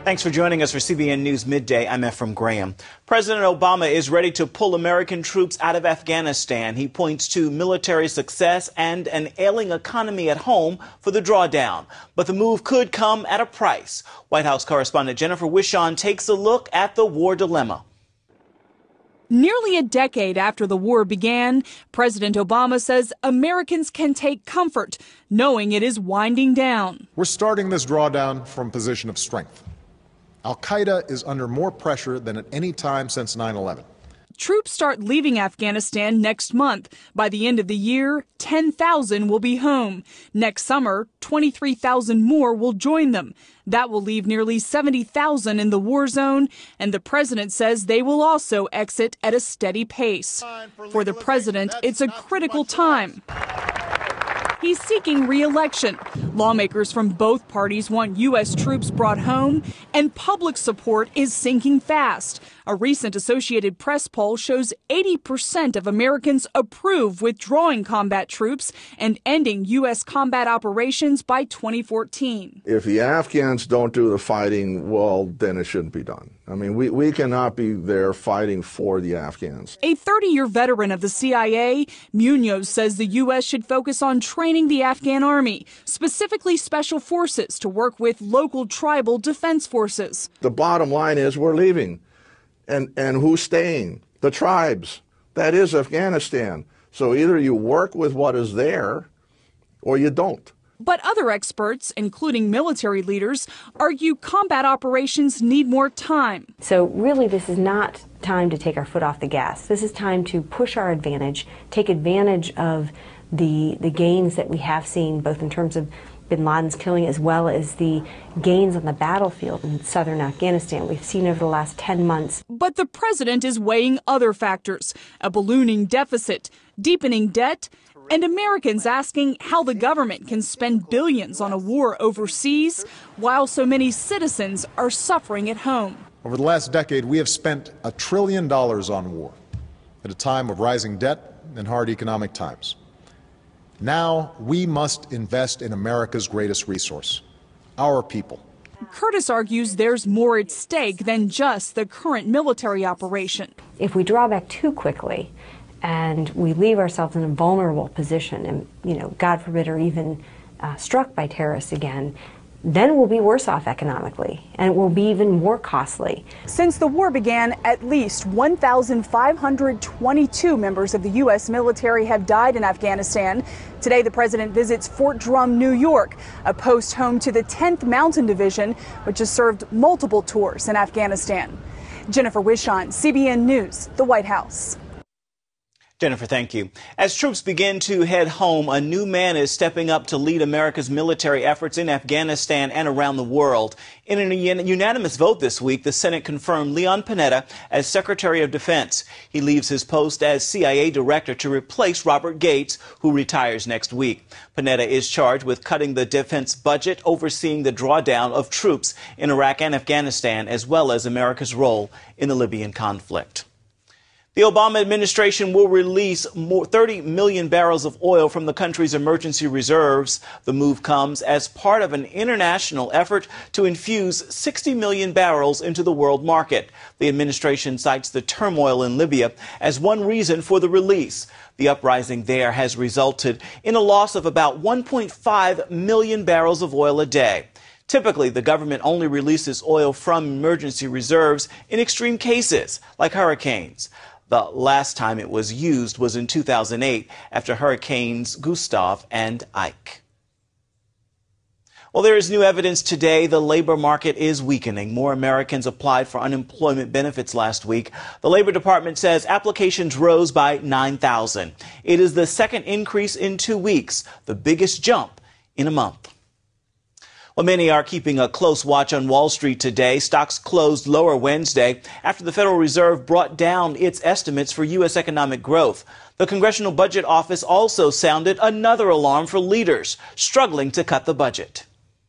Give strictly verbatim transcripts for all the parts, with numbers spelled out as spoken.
Thanks for joining us for C B N News Midday. I'm Ephraim Graham. President Obama is ready to pull American troops out of Afghanistan. He points to military success and an ailing economy at home for the drawdown. But the move could come at a price. White House correspondent Jennifer Wishon takes a look at the war dilemma. Nearly a decade after the war began, President Obama says Americans can take comfort knowing it is winding down. We're starting this drawdown from a position of strength. Al-Qaeda is under more pressure than at any time since nine eleven. Troops start leaving Afghanistan next month. By the end of the year, ten thousand will be home. Next summer, twenty-three thousand more will join them. That will leave nearly seventy thousand in the war zone, and the president says they will also exit at a steady pace. For the president, it's a critical time. He's seeking re-election. Lawmakers from both parties want U S troops brought home, and public support is sinking fast. A recent Associated Press poll shows eighty percent of Americans approve withdrawing combat troops and ending U S combat operations by twenty fourteen. If the Afghans don't do the fighting, well, then it shouldn't be done. I mean, we, we cannot be there fighting for the Afghans. A thirty-year veteran of the C I A, Munoz says the U S should focus on training the Afghan army, specifically special forces, to work with local tribal defense forces. The bottom line is we're leaving. And, and who's staying? The tribes. That is Afghanistan. So either you work with what is there or you don't. But other experts, including military leaders, argue combat operations need more time. So really, this is not time to take our foot off the gas. This is time to push our advantage, take advantage of the, the gains that we have seen, both in terms of bin Laden's killing as well as the gains on the battlefield in southern Afghanistan we've seen over the last ten months. But the president is weighing other factors: a ballooning deficit, deepening debt, and Americans asking how the government can spend billions on a war overseas while so many citizens are suffering at home. Over the last decade, we have spent a trillion dollars on war at a time of rising debt and hard economic times. Now we must invest in America's greatest resource, our people. Curtis argues there's more at stake than just the current military operation. If we draw back too quickly and we leave ourselves in a vulnerable position and, you know, God forbid, are even uh, struck by terrorists again, then we'll be worse off economically, and it will be even more costly. Since the war began, at least one thousand five hundred twenty-two members of the U S military have died in Afghanistan. Today, the president visits Fort Drum, New York, a post home to the tenth Mountain Division, which has served multiple tours in Afghanistan. Jennifer Wishon, C B N News, the White House. Jennifer, thank you. As troops begin to head home, a new man is stepping up to lead America's military efforts in Afghanistan and around the world. In a unanimous vote this week, the Senate confirmed Leon Panetta as Secretary of Defense. He leaves his post as C I A Director to replace Robert Gates, who retires next week. Panetta is charged with cutting the defense budget, overseeing the drawdown of troops in Iraq and Afghanistan, as well as America's role in the Libyan conflict. The Obama administration will release more thirty million barrels of oil from the country's emergency reserves. The move comes as part of an international effort to infuse sixty million barrels into the world market. The administration cites the turmoil in Libya as one reason for the release. The uprising there has resulted in a loss of about one point five million barrels of oil a day. Typically, the government only releases oil from emergency reserves in extreme cases, like hurricanes. The last time it was used was in two thousand eight after Hurricanes Gustav and Ike. Well, there is new evidence today the labor market is weakening. More Americans applied for unemployment benefits last week. The Labor Department says applications rose by nine thousand. It is the second increase in two weeks, the biggest jump in a month. Well, many are keeping a close watch on Wall Street today. Stocks closed lower Wednesday after the Federal Reserve brought down its estimates for U S economic growth. The Congressional Budget Office also sounded another alarm for leaders struggling to cut the budget.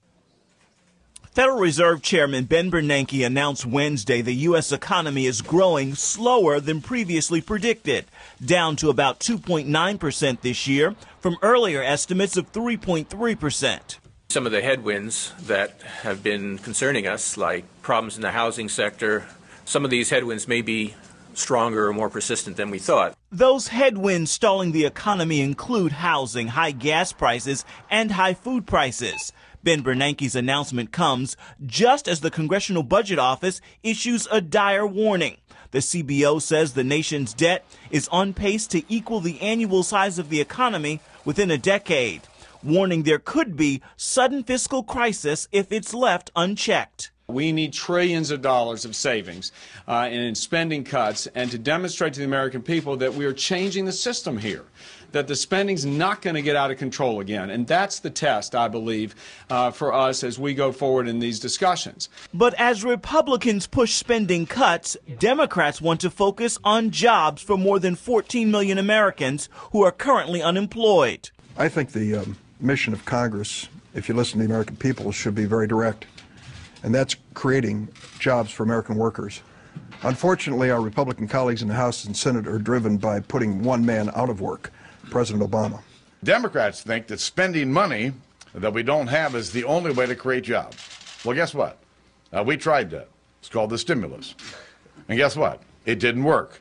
Federal Reserve Chairman Ben Bernanke announced Wednesday the U S economy is growing slower than previously predicted, down to about two point nine percent this year from earlier estimates of three point three percent. Some of the headwinds that have been concerning us, like problems in the housing sector, some of these headwinds may be stronger or more persistent than we thought. Those headwinds stalling the economy include housing, high gas prices, and high food prices. Ben Bernanke's announcement comes just as the Congressional Budget Office issues a dire warning. The C B O says the nation's debt is on pace to equal the annual size of the economy within a decade, warning there could be sudden fiscal crisis if it's left unchecked. We need trillions of dollars of savings uh, and in spending cuts, and to demonstrate to the American people that we are changing the system here, that the spending's not going to get out of control again. And that's the test, I believe, uh, for us as we go forward in these discussions. But as Republicans push spending cuts, Democrats want to focus on jobs for more than fourteen million Americans who are currently unemployed. I think the um, mission of Congress, if you listen to the American people, should be very direct. And that's creating jobs for American workers. Unfortunately, our Republican colleagues in the House and Senate are driven by putting one man out of work, President Obama. Democrats think that spending money that we don't have is the only way to create jobs. Well, guess what? Uh, we tried that. It's called the stimulus. And guess what? It didn't work.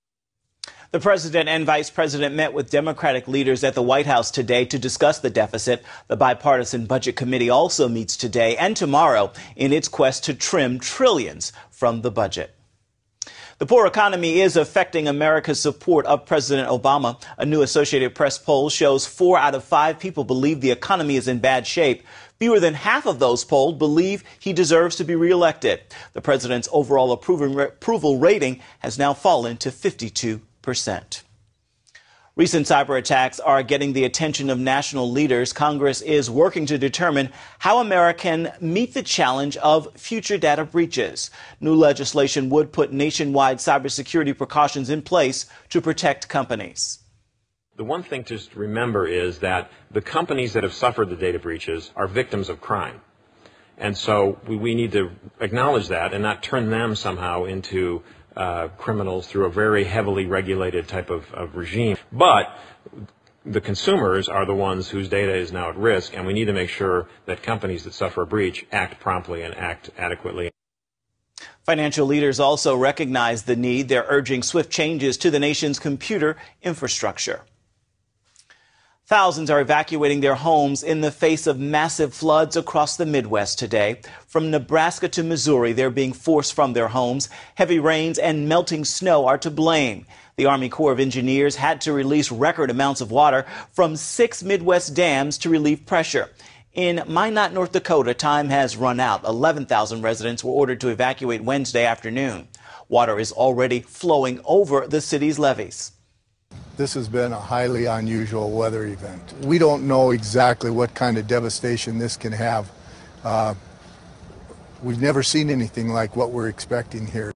The president and vice president met with Democratic leaders at the White House today to discuss the deficit. The bipartisan budget committee also meets today and tomorrow in its quest to trim trillions from the budget. The poor economy is affecting America's support of President Obama. A new Associated Press poll shows four out of five people believe the economy is in bad shape. Fewer than half of those polled believe he deserves to be reelected. The president's overall approval rating has now fallen to fifty-two percent. Recent cyber attacks are getting the attention of national leaders. Congress is working to determine how America can meet the challenge of future data breaches. New legislation would put nationwide cybersecurity precautions in place to protect companies. The one thing to remember is that the companies that have suffered the data breaches are victims of crime. And so we, we need to acknowledge that and not turn them somehow into Uh, criminals through a very heavily regulated type of, of regime. But the consumers are the ones whose data is now at risk, and we need to make sure that companies that suffer a breach act promptly and act adequately. Financial leaders also recognize the need. They're urging swift changes to the nation's computer infrastructure. Thousands are evacuating their homes in the face of massive floods across the Midwest today. From Nebraska to Missouri, they're being forced from their homes. Heavy rains and melting snow are to blame. The Army Corps of Engineers had to release record amounts of water from six Midwest dams to relieve pressure. In Minot, North Dakota, time has run out. eleven thousand residents were ordered to evacuate Wednesday afternoon. Water is already flowing over the city's levees. This has been a highly unusual weather event. We don't know exactly what kind of devastation this can have. Uh, we've never seen anything like what we're expecting here.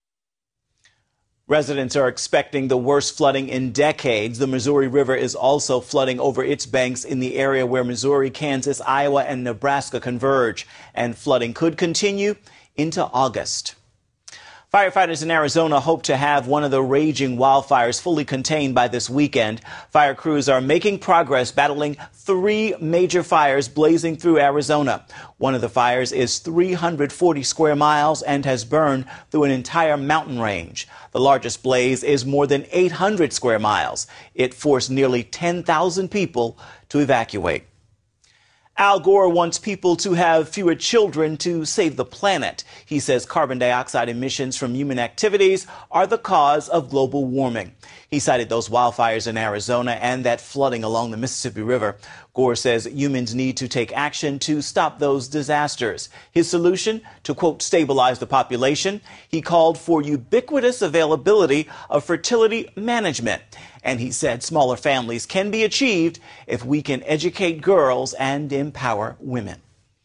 Residents are expecting the worst flooding in decades. The Missouri River is also flooding over its banks in the area where Missouri, Kansas, Iowa, and Nebraska converge. And flooding could continue into August. Firefighters in Arizona hope to have one of the raging wildfires fully contained by this weekend. Fire crews are making progress battling three major fires blazing through Arizona. One of the fires is three hundred forty square miles and has burned through an entire mountain range. The largest blaze is more than eight hundred square miles. It forced nearly ten thousand people to evacuate. Al Gore wants people to have fewer children to save the planet. He says carbon dioxide emissions from human activities are the cause of global warming. He cited those wildfires in Arizona and that flooding along the Mississippi River. Gore says humans need to take action to stop those disasters. His solution, to, quote, stabilize the population. He called for ubiquitous availability of fertility management. And he said smaller families can be achieved if we can educate girls and empower women.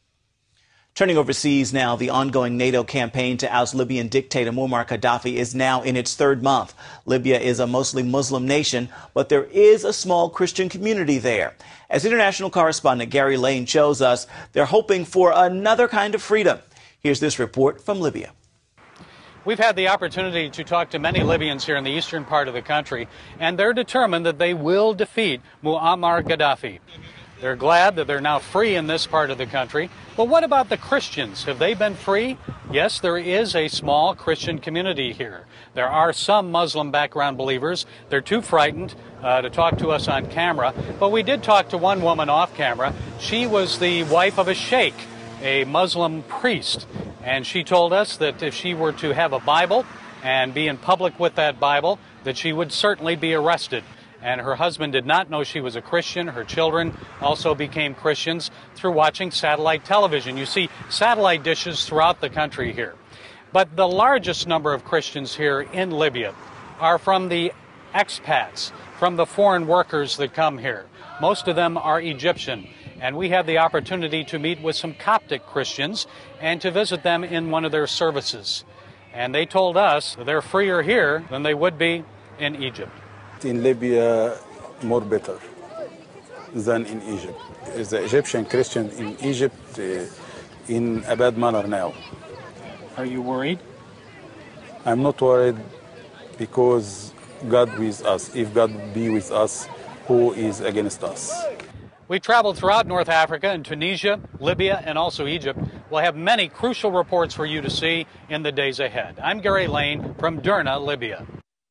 Turning overseas now, the ongoing NATO campaign to oust Libyan dictator Muammar Gaddafi is now in its third month. Libya is a mostly Muslim nation, but there is a small Christian community there. As international correspondent Gary Lane shows us, they're hoping for another kind of freedom. Here's this report from Libya. We've had the opportunity to talk to many Libyans here in the eastern part of the country, and they're determined that they will defeat Muammar Gaddafi. They're glad that they're now free in this part of the country. But what about the Christians? Have they been free? Yes, there is a small Christian community here. There are some Muslim background believers. They're too frightened uh, to talk to us on camera. But we did talk to one woman off camera. She was the wife of a sheikh, a Muslim priest. And she told us that if she were to have a Bible and be in public with that Bible, that she would certainly be arrested. And her husband did not know she was a Christian. Her children also became Christians through watching satellite television. You see satellite dishes throughout the country here. But the largest number of Christians here in Libya are from the expats, from the foreign workers that come here. Most of them are Egyptian. And we had the opportunity to meet with some Coptic Christians and to visit them in one of their services. And they told us that they're freer here than they would be in Egypt. In Libya, more better than in Egypt. The Egyptian Christian in Egypt uh, in a bad manner now. Are you worried? I'm not worried because God with us. If God be with us, who is against us? We traveled throughout North Africa and Tunisia, Libya, and also Egypt. We'll have many crucial reports for you to see in the days ahead. I'm Gary Lane from Derna, Libya.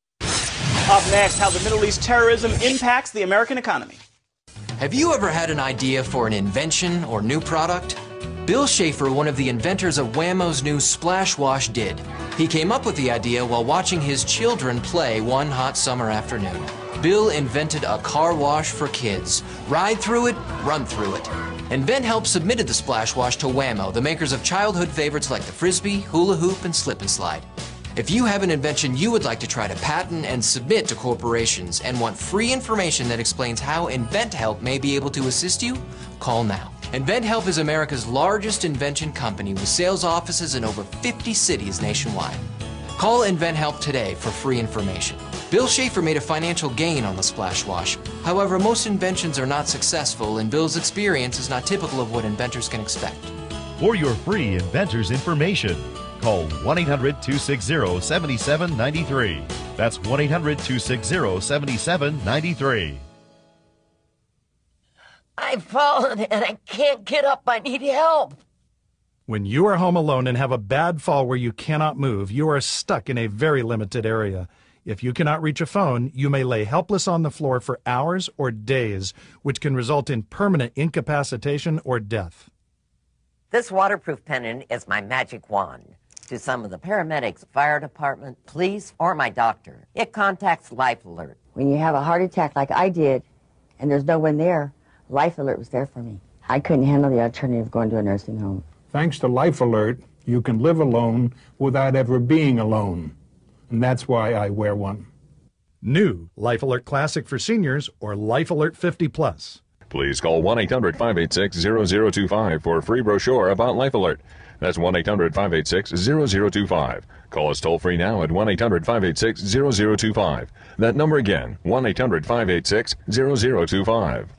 Up next, how the Middle East terrorism impacts the American economy. Have you ever had an idea for an invention or new product? Bill Schaefer, one of the inventors of Whammo's new Splash Wash, did. He came up with the idea while watching his children play one hot summer afternoon. Bill invented a car wash for kids. Ride through it, run through it. InventHelp submitted the Splash Wash to Whammo, the makers of childhood favorites like the Frisbee, Hula Hoop, and Slip and Slide. If you have an invention you would like to try to patent and submit to corporations and want free information that explains how InventHelp may be able to assist you, call now. InventHelp is America's largest invention company with sales offices in over fifty cities nationwide. Call InventHelp today for free information. Bill Schaefer made a financial gain on the Splash Wash. However, most inventions are not successful, and Bill's experience is not typical of what inventors can expect. For your free inventor's information, call one eight hundred, two six zero, seven seven nine three. That's one eight hundred, two six zero, seven seven nine three. I've fallen and I can't get up. I need help. When you are home alone and have a bad fall where you cannot move, you are stuck in a very limited area. If you cannot reach a phone, you may lay helpless on the floor for hours or days, which can result in permanent incapacitation or death. This waterproof pendant is my magic wand. To some of the paramedics, fire department, police, or my doctor, it contacts Life Alert. When you have a heart attack like I did, and there's no one there, Life Alert was there for me. I couldn't handle the alternative of going to a nursing home. Thanks to Life Alert, you can live alone without ever being alone. And that's why I wear one. New Life Alert Classic for seniors or Life Alert fifty plus. Please call one eight hundred, five eight six, zero zero two five for a free brochure about Life Alert. That's one eight hundred, five eight six, zero zero two five. Call us toll free now at one eight hundred, five eight six, zero zero two five. That number again, one eight hundred, five eight six, zero zero two five.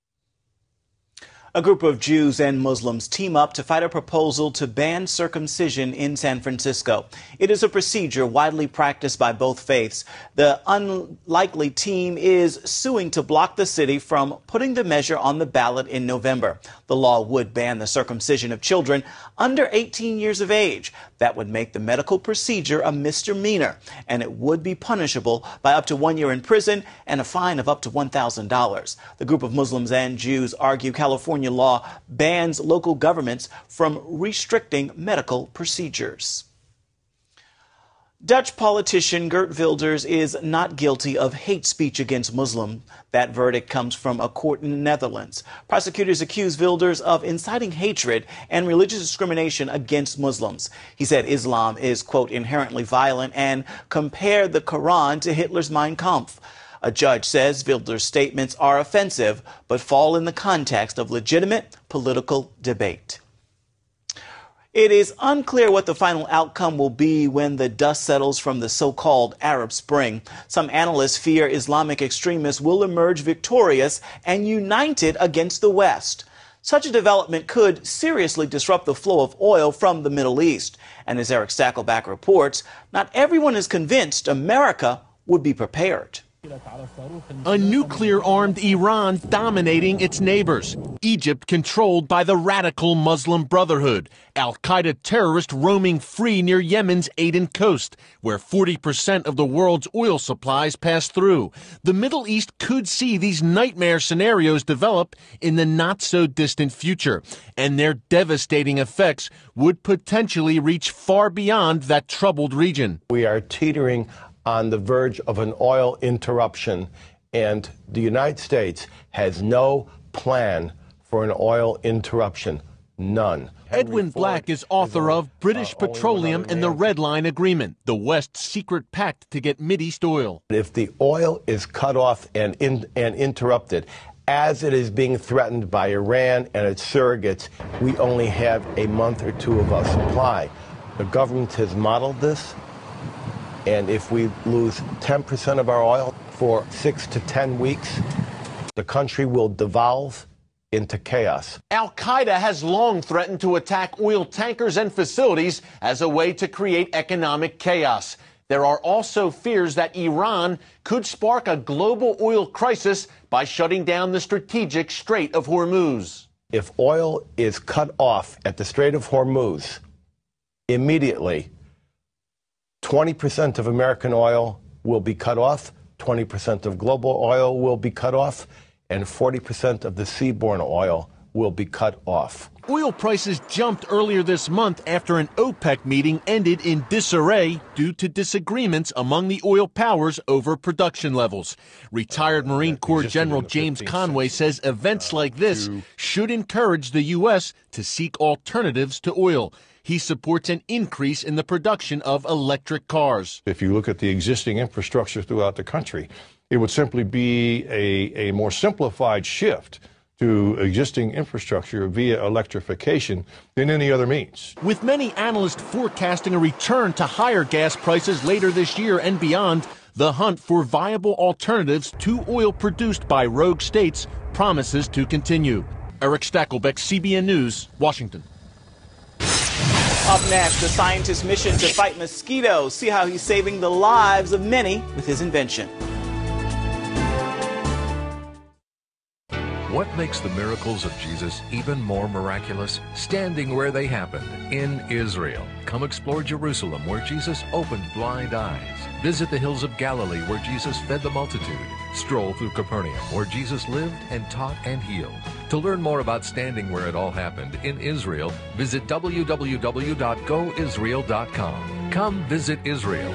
A group of Jews and Muslims team up to fight a proposal to ban circumcision in San Francisco. It is a procedure widely practiced by both faiths. The unlikely team is suing to block the city from putting the measure on the ballot in November. The law would ban the circumcision of children under eighteen years of age. That would make the medical procedure a misdemeanor, and it would be punishable by up to one year in prison and a fine of up to one thousand dollars. The group of Muslims and Jews argue California law bans local governments from restricting medical procedures. Dutch politician Geert Wilders is not guilty of hate speech against Muslims. That verdict comes from a court in the Netherlands. Prosecutors accuse Wilders of inciting hatred and religious discrimination against Muslims. He said Islam is, quote, inherently violent and compared the Quran to Hitler's Mein Kampf. A judge says Wilders' statements are offensive, but fall in the context of legitimate political debate. It is unclear what the final outcome will be when the dust settles from the so-called Arab Spring. Some analysts fear Islamic extremists will emerge victorious and united against the West. Such a development could seriously disrupt the flow of oil from the Middle East. And as Eric Stakelback reports, not everyone is convinced America would be prepared. A nuclear-armed Iran dominating its neighbors. Egypt controlled by the radical Muslim Brotherhood. Al-Qaeda terrorists roaming free near Yemen's Aden coast, where forty percent of the world's oil supplies pass through. The Middle East could see these nightmare scenarios develop in the not-so-distant future, and their devastating effects would potentially reach far beyond that troubled region. We are teetering on the verge of an oil interruption, and the United States has no plan for an oil interruption. None. Edwin Black is author of British Petroleum and the Red Line Agreement, the West's secret pact to get Mideast oil. If the oil is cut off and, in, and interrupted, as it is being threatened by Iran and its surrogates, we only have a month or two of our supply. The government has modeled this. And if we lose ten percent of our oil for six to ten weeks, the country will devolve into chaos. Al-Qaeda has long threatened to attack oil tankers and facilities as a way to create economic chaos. There are also fears that Iran could spark a global oil crisis by shutting down the strategic Strait of Hormuz. If oil is cut off at the Strait of Hormuz, immediately, twenty percent of American oil will be cut off, twenty percent of global oil will be cut off, and forty percent of the seaborne oil will be cut off. Oil prices jumped earlier this month after an OPEC meeting ended in disarray due to disagreements among the oil powers over production levels. Retired Marine Corps General James Conway says events like this should encourage the U S to seek alternatives to oil. He supports an increase in the production of electric cars. If you look at the existing infrastructure throughout the country, it would simply be a, a more simplified shift to existing infrastructure via electrification than any other means. With many analysts forecasting a return to higher gas prices later this year and beyond, the hunt for viable alternatives to oil produced by rogue states promises to continue. Eric Stakelbeck, C B N News, Washington. Up next, the scientist's mission to fight mosquitoes. See how he's saving the lives of many with his invention. What makes the miracles of Jesus even more miraculous? Standing where they happened, in Israel. Come explore Jerusalem, where Jesus opened blind eyes. Visit the hills of Galilee, where Jesus fed the multitude. Stroll through Capernaum, where Jesus lived and taught and healed. To learn more about standing where it all happened in Israel, visit w w w dot go israel dot com. Come visit Israel.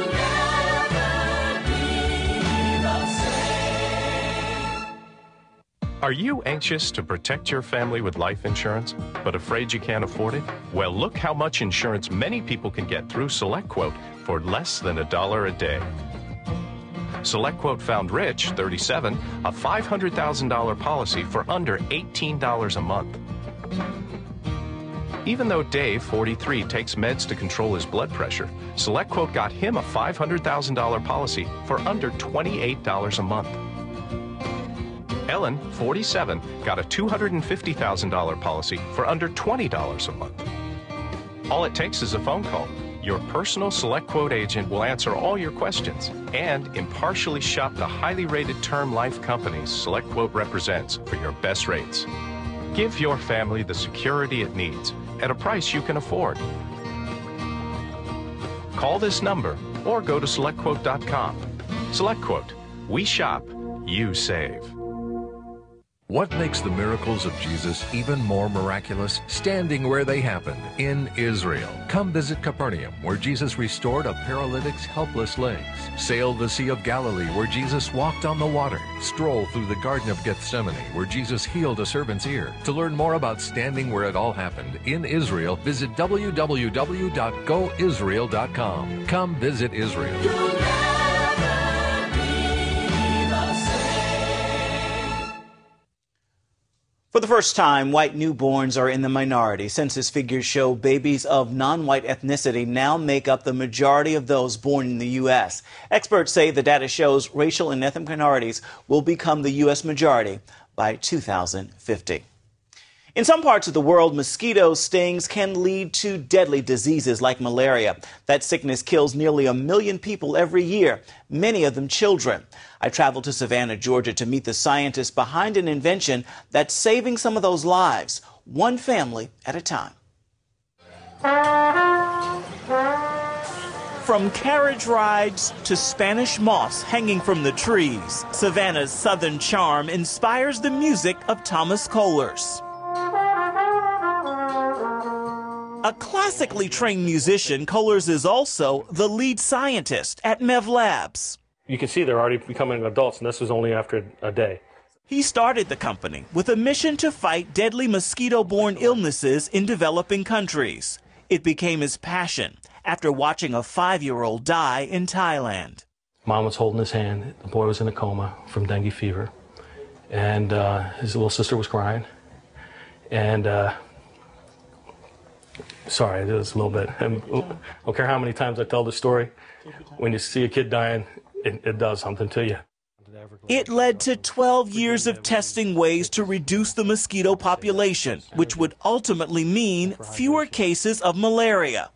Are you anxious to protect your family with life insurance, but afraid you can't afford it? Well, look how much insurance many people can get through SelectQuote for less than a dollar a day. SelectQuote found Rich, thirty-seven, a five hundred thousand dollar policy for under eighteen dollars a month. Even though Dave, forty-three, takes meds to control his blood pressure, SelectQuote got him a five hundred thousand dollar policy for under twenty-eight dollars a month. Ellen, forty-seven, got a two hundred fifty thousand dollar policy for under twenty dollars a month. All it takes is a phone call. Your personal SelectQuote agent will answer all your questions and impartially shop the highly rated term life companies SelectQuote represents for your best rates. Give your family the security it needs at a price you can afford. Call this number or go to select quote dot com. SelectQuote. We shop, you save. What makes the miracles of Jesus even more miraculous? Standing where they happened, in Israel. Come visit Capernaum, where Jesus restored a paralytic's helpless legs. Sail the Sea of Galilee, where Jesus walked on the water. Stroll through the Garden of Gethsemane, where Jesus healed a servant's ear. To learn more about standing where it all happened, in Israel, visit w w w dot go israel dot com. Come visit Israel. For the first time, white newborns are in the minority. Census figures show babies of non-white ethnicity now make up the majority of those born in the U S. Experts say the data shows racial and ethnic minorities will become the U S majority by two thousand fifty. In some parts of the world, mosquito stings can lead to deadly diseases like malaria. That sickness kills nearly a million people every year, many of them children. I traveled to Savannah, Georgia to meet the scientists behind an invention that's saving some of those lives, one family at a time. From carriage rides to Spanish moss hanging from the trees, Savannah's southern charm inspires the music of Thomas Kohlers. A classically trained musician, Kohlers is also the lead scientist at Mev Labs. You can see they're already becoming adults, and this was only after a day. He started the company with a mission to fight deadly mosquito-borne illnesses in developing countries. It became his passion after watching a five-year-old die in Thailand. Mom was holding his hand. The boy was in a coma from dengue fever, and uh, his little sister was crying. And uh, sorry, it was a little bit. I don't care how many times I tell the story. When you see a kid dying, it, it does something to you. It led to twelve years of testing ways to reduce the mosquito population, which would ultimately mean fewer cases of malaria.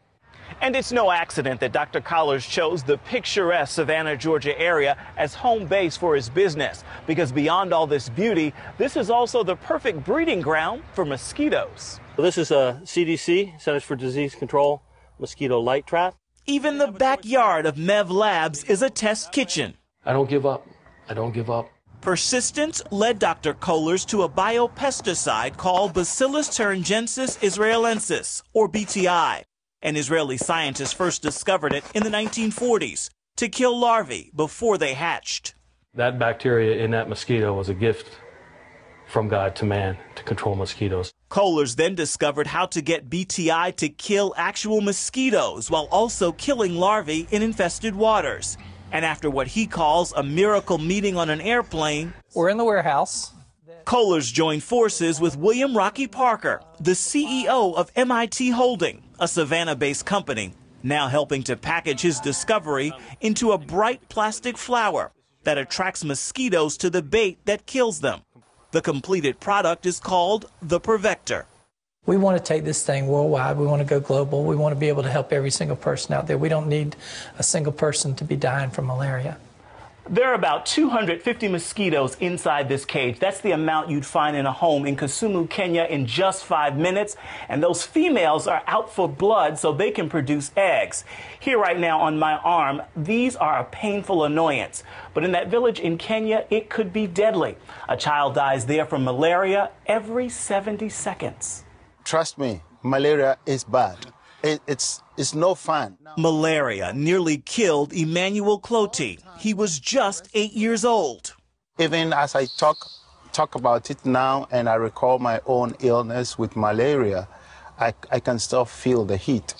And it's no accident that Doctor Kohlers chose the picturesque Savannah, Georgia area as home base for his business, because beyond all this beauty, this is also the perfect breeding ground for mosquitoes. This is a C D C, Centers for Disease Control, mosquito light trap. Even the backyard of Mev Labs is a test kitchen. I don't give up. I don't give up. Persistence led Doctor Kohlers to a biopesticide called Bacillus thuringiensis israelensis, or B T I. An Israeli scientist first discovered it in the nineteen forties to kill larvae before they hatched. That bacteria in that mosquito was a gift from God to man to control mosquitoes. Kohlers then discovered how to get B T I to kill actual mosquitoes while also killing larvae in infested waters. And after what he calls a miracle meeting on an airplane, we're in the warehouse. Kohlers joined forces with William Rocky Parker, the C E O of M I T Holding, a Savannah-based company, now helping to package his discovery into a bright plastic flower that attracts mosquitoes to the bait that kills them. The completed product is called the Prevector. We want to take this thing worldwide. We want to go global. We want to be able to help every single person out there. We don't need a single person to be dying from malaria. There are about two hundred fifty mosquitoes inside this cage. That's the amount you'd find in a home in Kisumu, Kenya in just five minutes. And those females are out for blood so they can produce eggs. Here right now on my arm, these are a painful annoyance. But in that village in Kenya, it could be deadly. A child dies there from malaria every seventy seconds. Trust me, malaria is bad. It, it's, it's no fun. Malaria nearly killed Emmanuel Cloti. He was just eight years old. Even as I talk, talk about it now and I recall my own illness with malaria, I, I can still feel the heat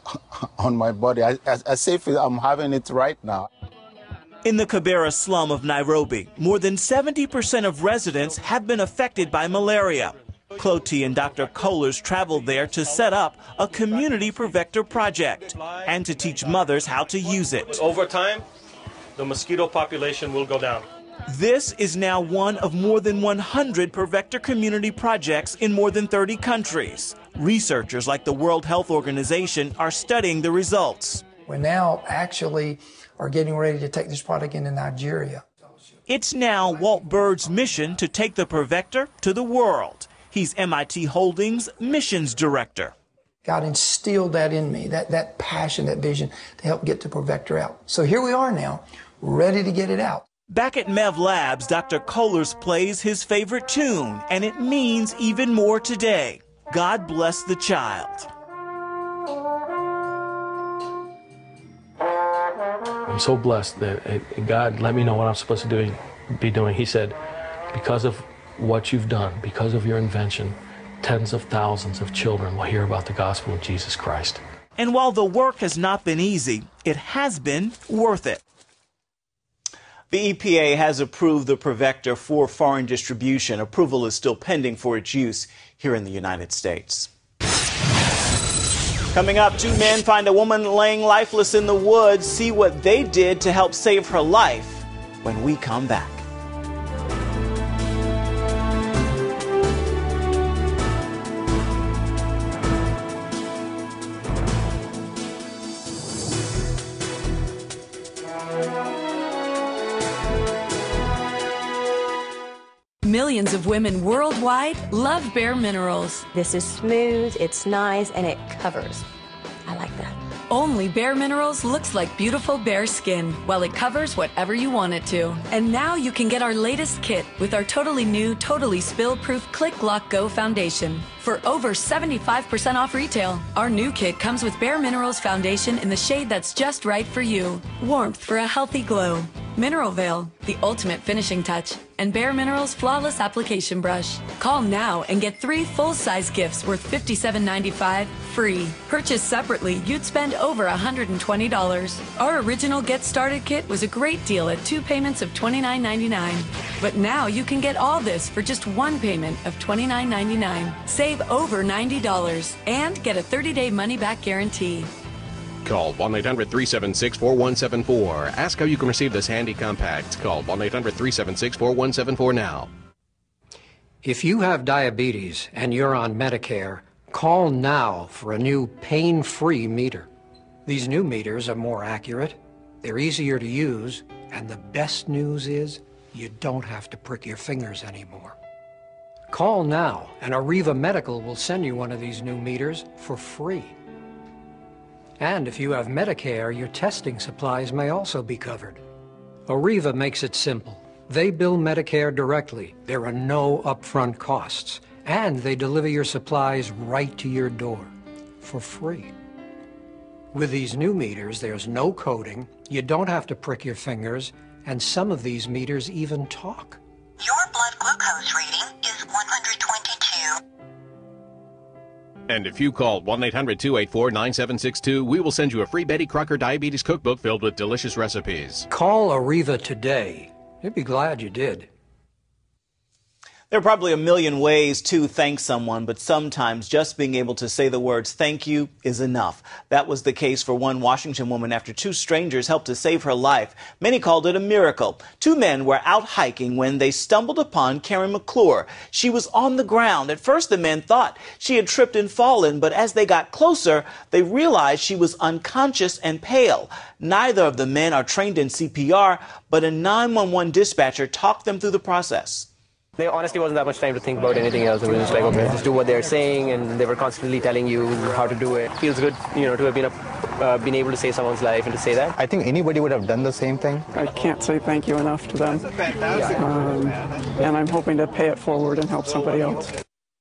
on my body, I, as, as if I'm having it right now. In the Kibera slum of Nairobi, more than seventy percent of residents have been affected by malaria. Cloti and Doctor Kohlers traveled there to set up a community Prevector project and to teach mothers how to use it. Over time, the mosquito population will go down. This is now one of more than one hundred Prevector community projects in more than thirty countries. Researchers like the World Health Organization are studying the results. We now actually are getting ready to take this product into Nigeria. It's now Walt Bird's mission to take the Prevector to the world. He's M I T Holdings' missions director. God instilled that in me, that, that passion, that vision to help get the Prevector out. So here we are now, ready to get it out. Back at Mev Labs, Doctor Kohlers plays his favorite tune, and it means even more today. God bless the child. I'm so blessed that God let me know what I'm supposed to do, be doing. He said, because of what you've done, because of your invention, tens of thousands of children will hear about the gospel of Jesus Christ. And while the work has not been easy, it has been worth it. The E P A has approved the Prevector for foreign distribution. Approval is still pending for its use here in the United States. Coming up, two men find a woman laying lifeless in the woods. See what they did to help save her life when we come back. millions of women worldwide love Bare Minerals. This is smooth, it's nice, and it covers. I like that. Only Bare Minerals looks like beautiful bare skin, while it covers whatever you want it to. And now you can get our latest kit with our totally new, totally spill-proof Click Lock Go Foundation for over seventy-five percent off retail. Our new kit comes with Bare Minerals Foundation in the shade that's just right for you. Warmth for a healthy glow. Mineral Veil, the ultimate finishing touch, and Bare Minerals Flawless Application Brush. Call now and get three full-size gifts worth fifty-seven ninety-five free. Purchased separately, you'd spend over one hundred twenty dollars. Our original Get Started kit was a great deal at two payments of twenty-nine ninety-nine. But now you can get all this for just one payment of twenty-nine ninety-nine. Save over ninety dollars and get a thirty-day money-back guarantee. Call one eight hundred, three seven six, four one seven four. Ask how you can receive this handy compact. Call one eight hundred, three seven six, four one seven four now. If you have diabetes and you're on Medicare, call now for a new pain-free meter. These new meters are more accurate, they're easier to use, and the best news is you don't have to prick your fingers anymore. Call now and Arriva Medical will send you one of these new meters for free. And if you have Medicare, your testing supplies may also be covered. Arriva makes it simple. They bill Medicare directly. There are no upfront costs. And they deliver your supplies right to your door for free. With these new meters, there's no coding, you don't have to prick your fingers, and some of these meters even talk. Your blood glucose reading is one hundred twenty-two. And if you call one eight hundred, two eight four, nine seven six two, we will send you a free Betty Crocker Diabetes Cookbook filled with delicious recipes. Call Arriva today. You'd be glad you did. There are probably a million ways to thank someone, but sometimes just being able to say the words thank you is enough. That was the case for one Washington woman after two strangers helped to save her life. Many called it a miracle. Two men were out hiking when they stumbled upon Karen McClure. She was on the ground. At first, the men thought she had tripped and fallen, but as they got closer, they realized she was unconscious and pale. Neither of the men are trained in C P R, but a nine one one dispatcher talked them through the process. There honestly wasn't that much time to think about anything else. It was just like, okay, just do what they're saying, and they were constantly telling you how to do it. It feels good, you know, to have been, a, uh, been able to save someone's life and to say that. I think anybody would have done the same thing. I can't say thank you enough to them, um, and I'm hoping to pay it forward and help somebody else.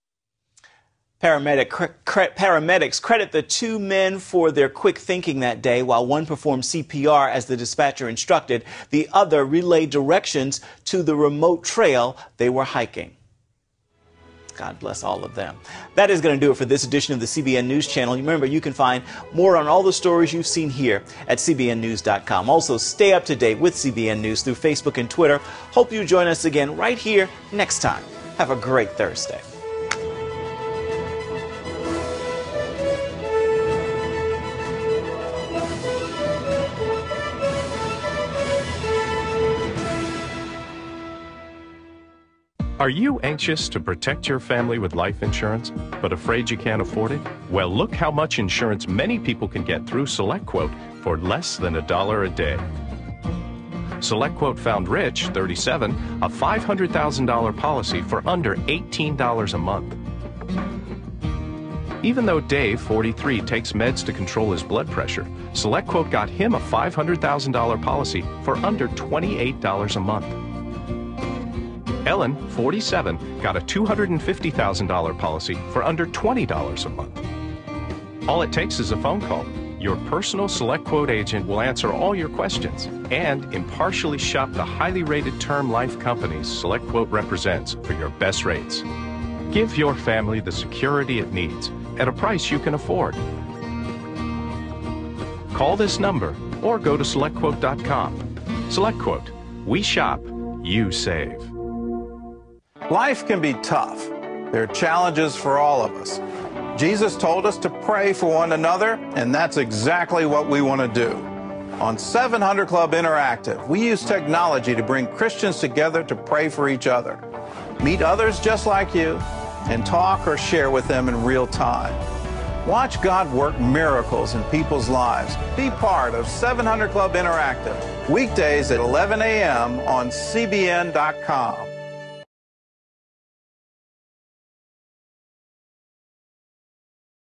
Paramedic, cre paramedics credit the two men for their quick thinking that day. While one performed C P R as the dispatcher instructed, the other relayed directions to the remote trail they were hiking. God bless all of them. That is going to do it for this edition of the C B N News Channel. Remember, you can find more on all the stories you've seen here at C B N news dot com. Also, stay up to date with C B N News through Facebook and Twitter. Hope you join us again right here next time. Have a great Thursday. Are you anxious to protect your family with life insurance, but afraid you can't afford it? Well, look how much insurance many people can get through SelectQuote for less than a dollar a day. SelectQuote found Rich, thirty-seven, a five hundred thousand dollar policy for under eighteen dollars a month. Even though Dave, forty-three, takes meds to control his blood pressure, SelectQuote got him a five hundred thousand dollar policy for under twenty-eight dollars a month. Ellen, forty-seven, got a two hundred fifty thousand dollar policy for under twenty dollars a month. All it takes is a phone call. Your personal SelectQuote agent will answer all your questions and impartially shop the highly rated term life companies SelectQuote represents for your best rates. Give your family the security it needs at a price you can afford. Call this number or go to select quote dot com. SelectQuote. We shop, you save. Life can be tough. There are challenges for all of us. Jesus told us to pray for one another, and that's exactly what we want to do. On seven hundred Club Interactive, we use technology to bring Christians together to pray for each other. Meet others just like you and talk or share with them in real time. Watch God work miracles in people's lives. Be part of seven hundred Club Interactive, weekdays at eleven a m on C B N dot com.